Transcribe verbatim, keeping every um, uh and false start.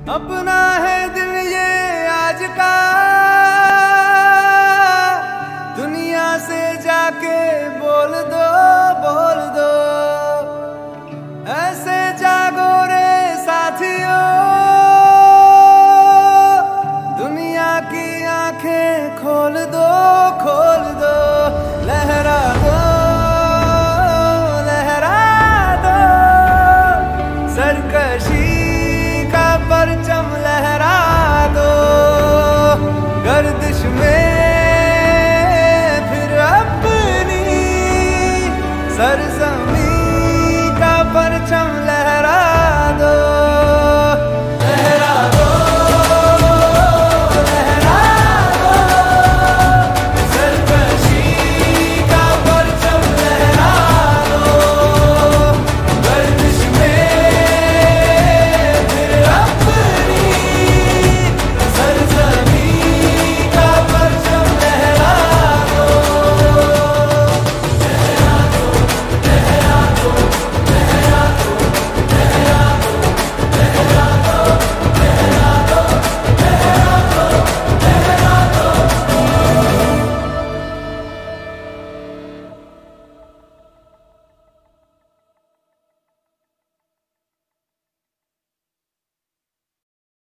अपना है दिल ये आज का, दुनिया से जाके बोल दो बोल दो। ऐसे जागो रे साथियों, दुनिया की आंखें खोल दो खोल दो। लहरा दो लहरा दो, सरकशी का परचम लहरा दो। गर्दिश में